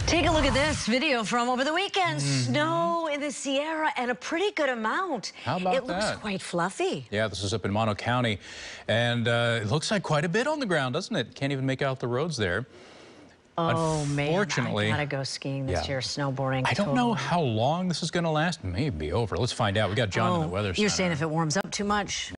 Take a look at this video from over the weekend. Snow in the Sierra and a pretty good amount. How about it looks that? quite fluffy. Yeah, this is up in Mono County, and it looks like quite a bit on the ground, doesn't it? Can't even make out the roads there. Oh, Unfortunately, man, I gotta go skiing this year, snowboarding. I don't know how long this is going to last. It may be over. Let's find out. We got John in the weather center. You're saying if it warms up too much?